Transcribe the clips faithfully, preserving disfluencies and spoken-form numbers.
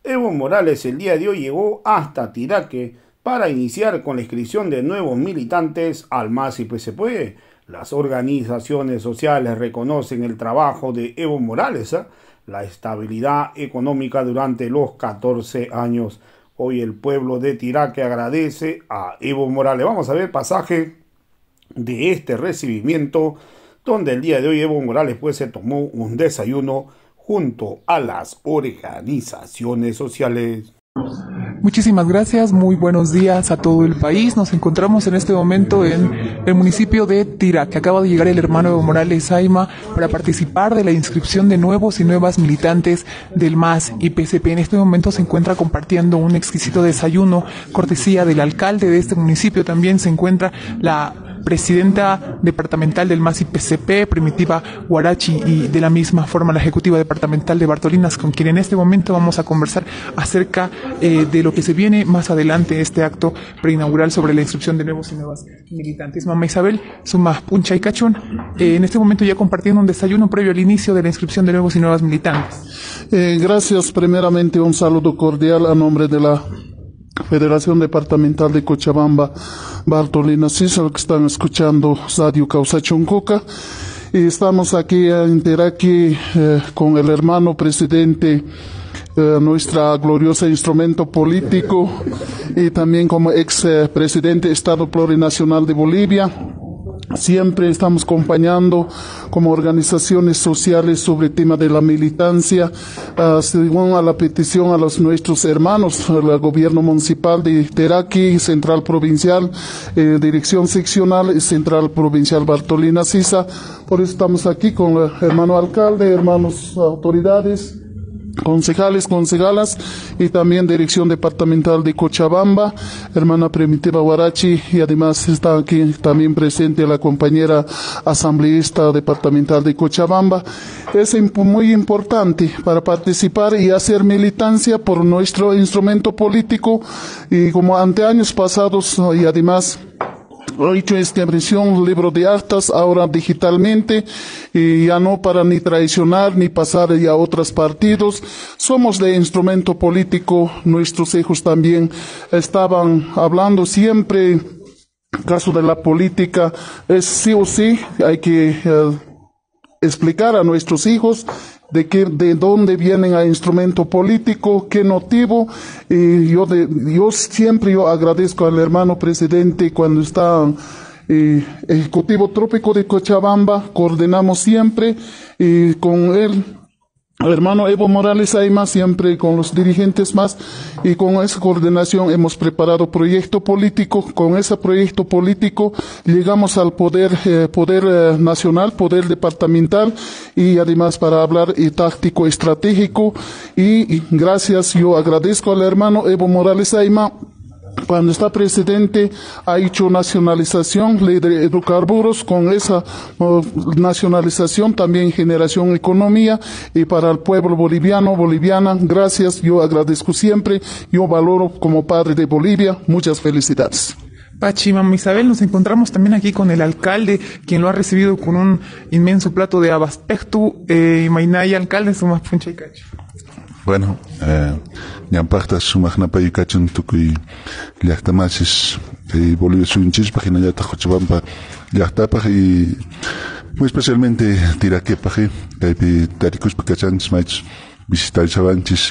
Evo Morales el día de hoy llegó hasta Tiraque para iniciar con la inscripción de nuevos militantes al M A S y P S P. Las organizaciones sociales reconocen el trabajo de Evo Morales, ¿eh? la estabilidad económica durante los catorce años. Hoy el pueblo de Tiraque agradece a Evo Morales. Vamos a ver pasaje de este recibimiento, donde el día de hoy Evo Morales pues se tomó un desayuno junto a las organizaciones sociales. Muchísimas gracias, muy buenos días a todo el país. Nos encontramos en este momento en el municipio de Tiraque. Acaba de llegar el hermano Evo Morales Ayma para participar de la inscripción de nuevos y nuevas militantes del M A S y P S P. En este momento se encuentra compartiendo un exquisito desayuno, cortesía del alcalde de este municipio. También se encuentra la presidenta departamental del M A S y P S P, Primitiva Huarachi, y de la misma forma la ejecutiva departamental de Bartolinas, con quien en este momento vamos a conversar acerca eh, de lo que se viene más adelante, este acto preinaugural sobre la inscripción de nuevos y nuevas militantes. Mamá Isabel, suma puncha y cachón, eh, en este momento ya compartiendo un desayuno previo al inicio de la inscripción de nuevos y nuevas militantes. Eh, gracias, primeramente un saludo cordial a nombre de la Federación Departamental de Cochabamba, Bartolinas Sisa, que están escuchando Radio Causachoncoca. Y estamos aquí en Tiraque eh, con el hermano presidente, eh, nuestra gloriosa instrumento político, y también como ex eh, presidente Estado Plurinacional de Bolivia. Siempre estamos acompañando como organizaciones sociales sobre el tema de la militancia, uh, según a la petición a los nuestros hermanos, el gobierno municipal de Tiraque, central provincial, eh, dirección seccional y central provincial Bartolinas Sisa. Por eso estamos aquí con el hermano alcalde, hermanos autoridades, concejales, concejalas, y también dirección departamental de Cochabamba, hermana Primitiva Huarachi, y además está aquí también presente la compañera asambleísta departamental de Cochabamba. Es muy importante para participar y hacer militancia por nuestro instrumento político, y como ante años pasados, y además he hecho esta impresión, libro de actas, ahora digitalmente, y ya no para ni traicionar ni pasar ya a otros partidos. Somos de instrumento político, nuestros hijos también estaban hablando siempre, caso de la política, es sí o sí, hay que eh, explicar a nuestros hijos de que, de dónde vienen a instrumento político, qué motivo, y yo de, yo siempre yo agradezco al hermano presidente cuando está eh, ejecutivo trópico de Cochabamba, coordinamos siempre, y con él, el hermano Evo Morales Ayma, siempre con los dirigentes más, y con esa coordinación hemos preparado proyecto político. Con ese proyecto político llegamos al poder, eh, poder eh, nacional, poder departamental, y además para hablar y táctico estratégico, y, y gracias, yo agradezco al hermano Evo Morales Ayma. Cuando está presidente ha hecho nacionalización, ley de hidrocarburos, con esa uh, nacionalización también generación economía, y para el pueblo boliviano, boliviana, gracias, yo agradezco siempre, yo valoro como padre de Bolivia, muchas felicidades. Pachi, mamá Isabel, nos encontramos también aquí con el alcalde, quien lo ha recibido con un inmenso plato de abaspectu, eh, Mainaya, alcalde, suma puncha y cacho. Bueno, eh, ñampaqtas sumaqnapa yukachun tukuy llaqtamasis eh, Bolivia suyunchispa hinallataq Cochabamba llaqtapaq, y muy especialmente Tiraquepaq, kaypi tarikushpa kachanchis maychus visitarichawanchis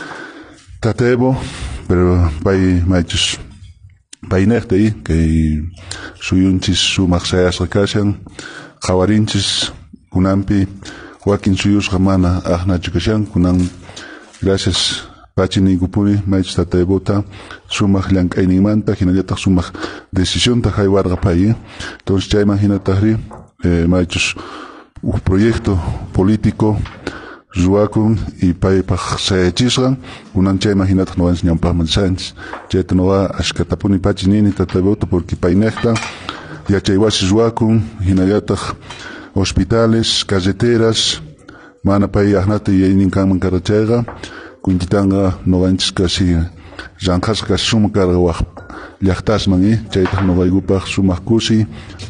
Tata Evo, pero pay maychus paynaqta ahí kay suyunchis sumaq sayasqa kashan, qawarinchis kunanpi wakin suyusqa mana aqnachu kashan, kunan gracias Pachi Ningupuri, Maich Tata Evota, sumaq llank'ayninmanta, hinallataq sumaq decisionta haywarqa pay. Entonces ya imaginataqri, eh, Maichus un proyecto político ruwakun y paypaq sayachisqa, kunan chay imaginataq nowanchis ñampaqman sanchis. Chayta noqa ashkatapuni Pachi nini Tata Evota porque paynaqta yachaywasis ruwakun, hinallataq hospitales, carreteras, mana pay aqnata yayninkanman karachayqa, kuntitanga noqanchis kasi ranqasqa kasi sumaq karqa waq llaqtasman, eh, chaytaq noqaykupaq sumaq kusi.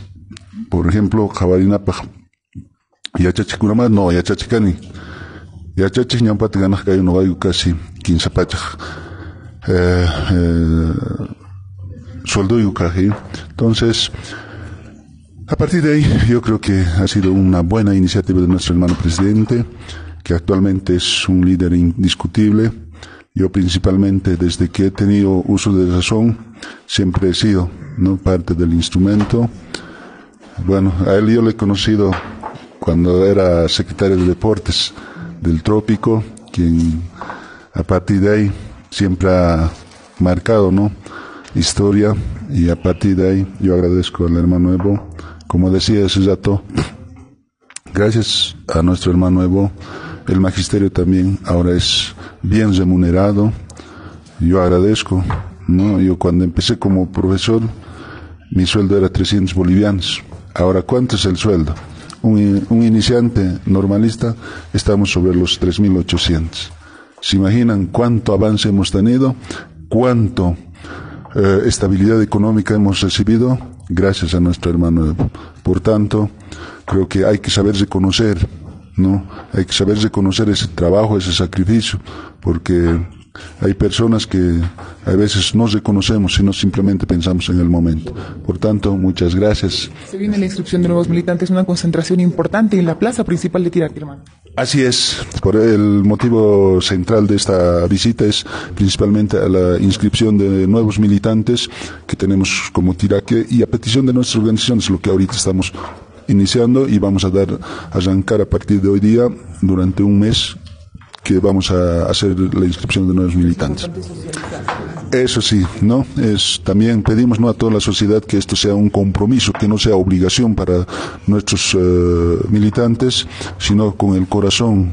Por ejemplo, qawarinapaq yachachikunaman no yachachikani Yachachis ñampata ganas que hay uno vayu casi quince pachas. Eh, eh, sueldo y caje. Entonces, a partir de ahí, yo creo que ha sido una buena iniciativa de nuestro hermano presidente, que actualmente es un líder indiscutible. Yo principalmente, desde que he tenido uso de razón, siempre he sido, ¿no?, parte del instrumento. Bueno, a él yo le he conocido cuando era secretario de Deportes del Trópico, quien a partir de ahí siempre ha marcado, ¿no?, historia, y a partir de ahí yo agradezco al hermano Evo. Como decía ese rato, gracias a nuestro hermano Evo, el magisterio también ahora es bien remunerado. Yo agradezco, ¿no? Yo cuando empecé como profesor, mi sueldo era trescientos bolivianos. Ahora, ¿cuánto es el sueldo? Un, un iniciante normalista, estamos sobre los tres mil ochocientos. ¿Se imaginan cuánto avance hemos tenido? ¿Cuánto eh, estabilidad económica hemos recibido? Gracias a nuestro hermano Evo. Por tanto, creo que hay que saber reconocer, ¿no? Hay que saber reconocer ese trabajo, ese sacrificio, porque hay personas que a veces no reconocemos, sino simplemente pensamos en el momento. Por tanto, muchas gracias. Se viene la inscripción de nuevos militantes, una concentración importante en la plaza principal de Tiraque, hermano. Así es. Por el motivo central de esta visita es principalmente a la inscripción de nuevos militantes que tenemos como Tiraque, y a petición de nuestras organizaciones, lo que ahorita estamos iniciando y vamos a dar, a arrancar a partir de hoy día durante un mes, que vamos a hacer la inscripción de nuevos militantes. Eso sí, ¿no? Es, también pedimos, ¿no?, a toda la sociedad que esto sea un compromiso, que no sea obligación para nuestros uh, militantes, sino con el corazón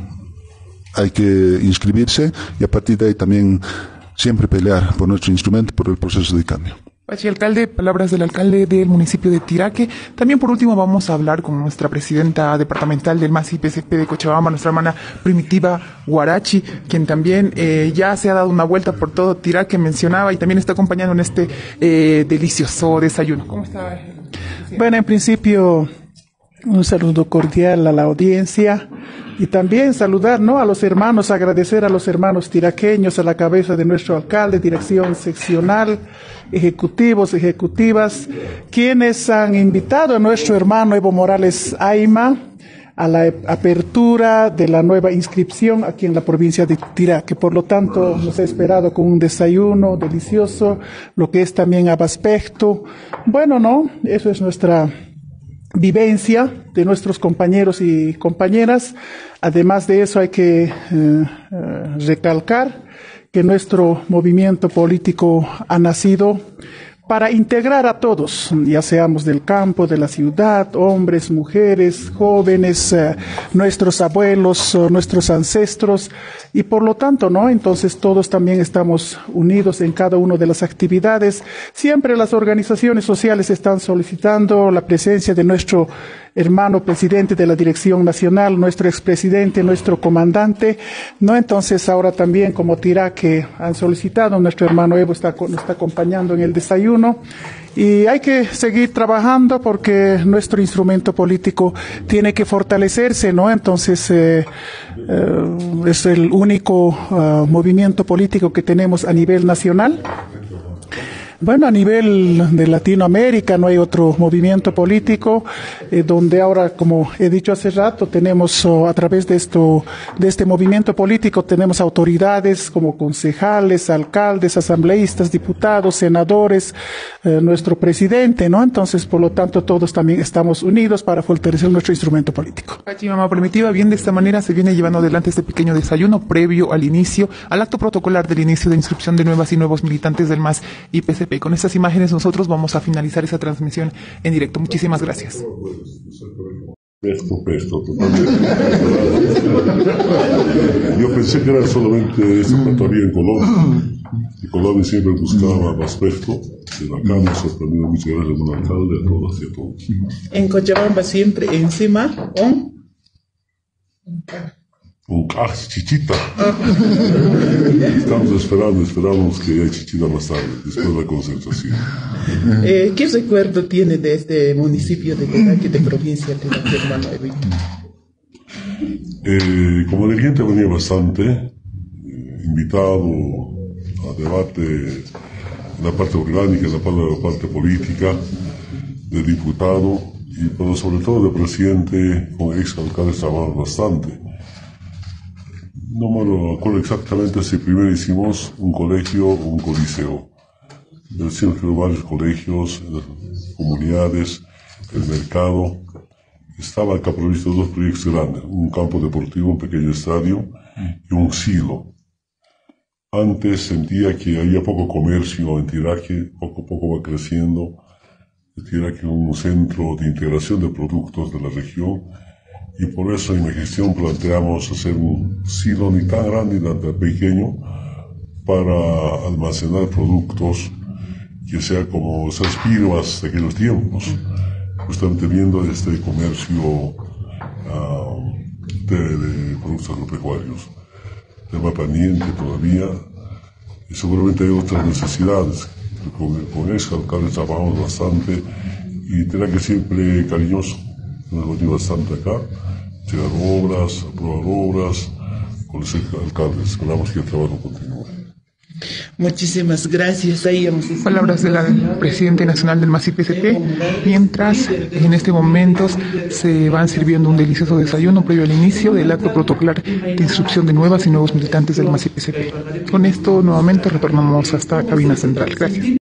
hay que inscribirse, y a partir de ahí también siempre pelear por nuestro instrumento, por el proceso de cambio. Pachi, alcalde, palabras del alcalde del municipio de Tiraque. También, por último, vamos a hablar con nuestra presidenta departamental del M A S I P C P de Cochabamba, nuestra hermana Primitiva Guarachi, quien también eh, ya se ha dado una vuelta por todo Tiraque, mencionaba, y también está acompañando en este eh, delicioso desayuno. ¿Cómo está? Bueno, en principio, un saludo cordial a la audiencia, y también saludar, ¿no?, a los hermanos, agradecer a los hermanos tiraqueños, a la cabeza de nuestro alcalde, dirección seccional, ejecutivos, ejecutivas, quienes han invitado a nuestro hermano Evo Morales Ayma a la apertura de la nueva inscripción aquí en la provincia de Tiraque. Por lo tanto, nos ha esperado con un desayuno delicioso, lo que es también abaspecto. Bueno, ¿no? Eso es nuestra vivencia de nuestros compañeros y compañeras. Además de eso, hay que eh, eh, recalcar que nuestro movimiento político ha nacido para integrar a todos, ya seamos del campo, de la ciudad, hombres, mujeres, jóvenes, eh, nuestros abuelos, eh, nuestros ancestros, y por lo tanto, ¿no? Entonces todos también estamos unidos en cada una de las actividades. Siempre las organizaciones sociales están solicitando la presencia de nuestro hermano presidente de la Dirección Nacional, nuestro expresidente, nuestro comandante, ¿no? Entonces ahora también, como Tiraque han solicitado, nuestro hermano Evo está, nos está acompañando en el desayuno, y hay que seguir trabajando porque nuestro instrumento político tiene que fortalecerse, ¿no? Entonces eh, eh, es el único uh, movimiento político que tenemos a nivel nacional. Bueno, a nivel de Latinoamérica no hay otro movimiento político eh, donde ahora, como he dicho hace rato, tenemos oh, a través de esto, de este movimiento político, tenemos autoridades como concejales, alcaldes, asambleístas, diputados, senadores, eh, nuestro presidente, ¿no? Entonces, por lo tanto, todos también estamos unidos para fortalecer nuestro instrumento político. Pachi, mamá Primitiva, bien, de esta manera se viene llevando adelante este pequeño desayuno previo al inicio, al acto protocolar del inicio de inscripción de nuevas y nuevos militantes del M A S I P C P. Con estas imágenes nosotros vamos a finalizar esa transmisión en directo. Muchísimas gracias. Pesto, pesto, totalmente. Yo pensé que era solamente esta factoría en Colombia. Y Colombia siempre buscaba más pesto. De la acá me sorprendió. Muchas gracias, don alcalde, a todas y a todos. En Cochabamba siempre encima, un... Un ah, chichita. Estamos esperando, esperamos que haya chichita más tarde, después de la concentración. Eh, ¿Qué recuerdo tiene de este municipio de Tiraque, de provincia de Tiraque, hermano Evo? Eh, como dirigente venía bastante, eh, invitado a debate en la parte orgánica, en la parte, la parte política, de diputado, y, pero sobre todo de presidente, con ex alcaldes trabajamos bastante. No me lo acuerdo exactamente si primero hicimos un colegio o un coliseo. Decimos que varios colegios, comunidades, el mercado. Estaba acá previsto dos proyectos grandes, un campo deportivo, un pequeño estadio y un silo. Antes sentía que había poco comercio en Tiraque, poco a poco va creciendo. Tiraque es un centro de integración de productos de la región, y por eso en mi gestión planteamos hacer un silo ni tan grande ni tan pequeño para almacenar productos que sea como esas pirvas de aquellos tiempos, justamente viendo este comercio uh, de, de productos agropecuarios. Tema pendiente todavía, y seguramente hay otras necesidades. Con, con ex alcaldes trabajamos bastante, y tendrá que siempre cariñoso, nos motiva bastante acá, llegar obras, aprobar obras, con los alcaldes. Esperamos que el trabajo continúe. Muchísimas gracias. Ahí palabras del presidente nacional del M A S I P S P, mientras en este momento se van sirviendo un delicioso desayuno previo al inicio del acto protocolar de instrucción de nuevas y nuevos militantes del M A S I P S P. Con esto nuevamente retornamos hasta cabina central. Gracias.